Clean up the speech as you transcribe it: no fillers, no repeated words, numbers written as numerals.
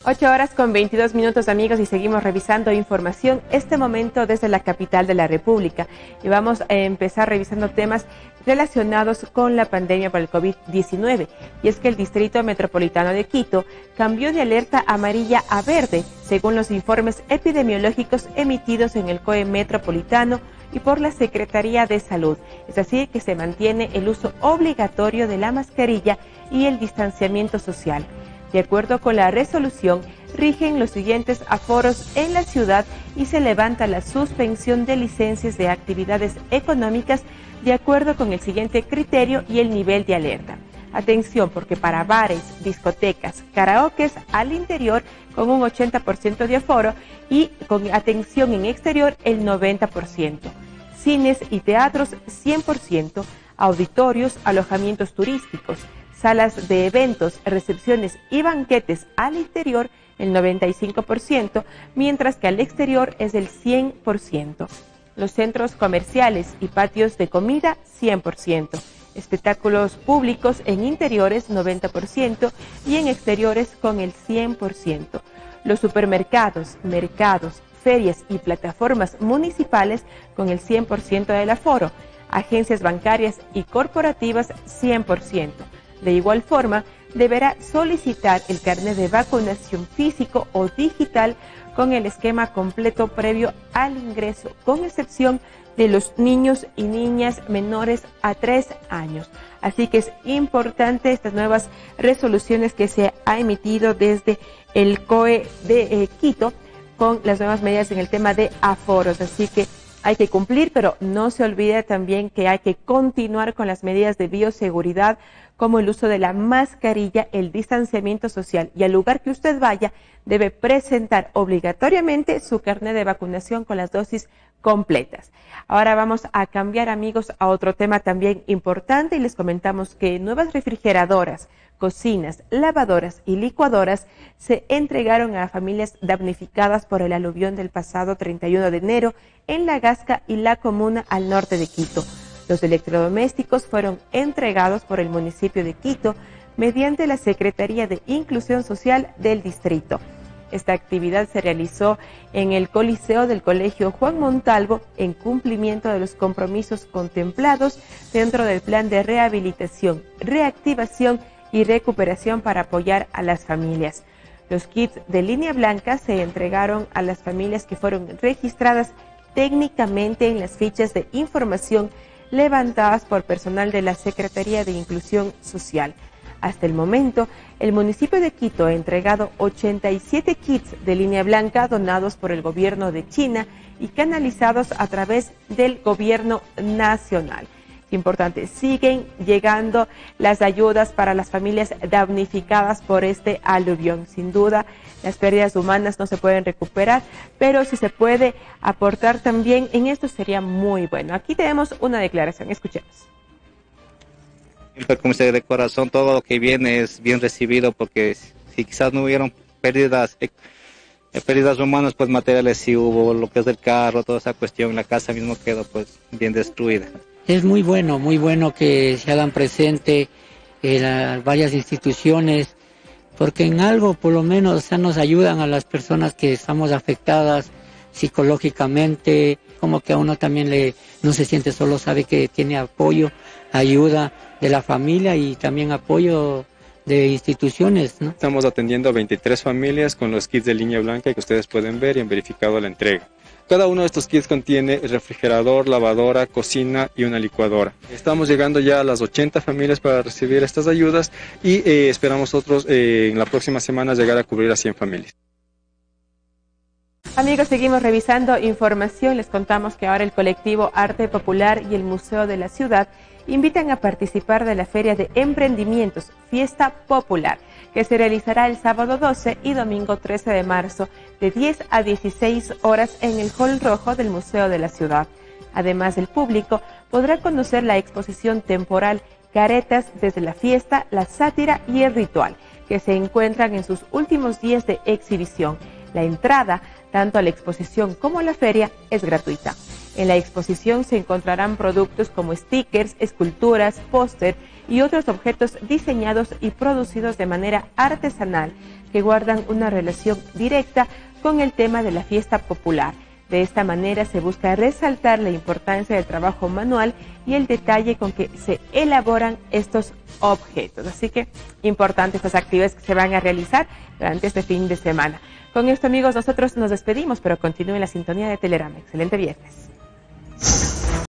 8:22, amigos, y seguimos revisando información, este momento desde la capital de la República. Y vamos a empezar revisando temas relacionados con la pandemia por el COVID-19. Y es que el Distrito Metropolitano de Quito cambió de alerta amarilla a verde, según los informes epidemiológicos emitidos en el COE Metropolitano y por la Secretaría de Salud. Es así que se mantiene el uso obligatorio de la mascarilla y el distanciamiento social. De acuerdo con la resolución, rigen los siguientes aforos en la ciudad y se levanta la suspensión de licencias de actividades económicas de acuerdo con el siguiente criterio y el nivel de alerta. Atención, porque para bares, discotecas, karaokes al interior con un 80% de aforo y con atención en exterior el 90%. Cines y teatros 100%, auditorios, alojamientos turísticos, salas de eventos, recepciones y banquetes al interior el 95%, mientras que al exterior es el 100%. Los centros comerciales y patios de comida 100%. Espectáculos públicos en interiores 90% y en exteriores con el 100%. Los supermercados, mercados, ferias y plataformas municipales con el 100% del aforo. Agencias bancarias y corporativas 100%. De igual forma, deberá solicitar el carnet de vacunación físico o digital con el esquema completo previo al ingreso, con excepción de los niños y niñas menores a 3 años. Así que es importante estas nuevas resoluciones que se ha emitido desde el COE de Quito con las nuevas medidas en el tema de aforos. Así que hay que cumplir, pero no se olvide también que hay que continuar con las medidas de bioseguridad, como el uso de la mascarilla, el distanciamiento social, y al lugar que usted vaya debe presentar obligatoriamente su carnet de vacunación con las dosis completas. Ahora vamos a cambiar, amigos, a otro tema también importante y les comentamos que nuevas refrigeradoras, cocinas, lavadoras y licuadoras se entregaron a familias damnificadas por el aluvión del pasado 31 de enero en La Gasca y la comuna al norte de Quito. Los electrodomésticos fueron entregados por el municipio de Quito mediante la Secretaría de Inclusión Social del distrito. Esta actividad se realizó en el Coliseo del Colegio Juan Montalvo en cumplimiento de los compromisos contemplados dentro del Plan de Rehabilitación, Reactivación y Recuperación para apoyar a las familias. Los kits de línea blanca se entregaron a las familias que fueron registradas técnicamente en las fichas de información levantadas por personal de la Secretaría de Inclusión Social. Hasta el momento, el municipio de Quito ha entregado 87 kits de línea blanca donados por el gobierno de China y canalizados a través del gobierno nacional. Es importante, siguen llegando las ayudas para las familias damnificadas por este aluvión. Sin duda, las pérdidas humanas no se pueden recuperar, pero si se puede aportar también en esto sería muy bueno. Aquí tenemos una declaración, escuchemos. Como dice, de corazón, todo lo que viene es bien recibido, porque si quizás no hubieron pérdidas humanas, pues materiales sí hubo, lo que es del carro, toda esa cuestión, la casa mismo quedó pues bien destruida. Es muy bueno que se hagan presente las varias instituciones, porque en algo por lo menos nos ayudan a las personas que estamos afectadas psicológicamente, como que a uno también no se siente solo, sabe que tiene apoyo, ayuda de la familia y también apoyo de instituciones, ¿no? Estamos atendiendo a 23 familias con los kits de línea blanca que ustedes pueden ver y han verificado la entrega. Cada uno de estos kits contiene refrigerador, lavadora, cocina y una licuadora. Estamos llegando ya a las 80 familias para recibir estas ayudas y esperamos nosotros en la próxima semana llegar a cubrir a 100 familias. Amigos, seguimos revisando información. Les contamos que ahora el colectivo Arte Popular y el Museo de la Ciudad invitan a participar de la Feria de Emprendimientos Fiesta Popular, que se realizará el sábado 12 y domingo 13 de marzo de 10 a 16 horas en el Hall Rojo del Museo de la Ciudad. Además, el público podrá conocer la exposición temporal Caretas desde la fiesta, la sátira y el ritual, que se encuentran en sus últimos días de exhibición. La entrada, tanto a la exposición como a la feria, es gratuita. En la exposición se encontrarán productos como stickers, esculturas, póster y otros objetos diseñados y producidos de manera artesanal que guardan una relación directa con el tema de la fiesta popular. De esta manera se busca resaltar la importancia del trabajo manual y el detalle con que se elaboran estos objetos. Así que importantes estas actividades que se van a realizar durante este fin de semana. Con esto, amigos, nosotros nos despedimos, pero continúen la sintonía de Telerama. Excelente viernes.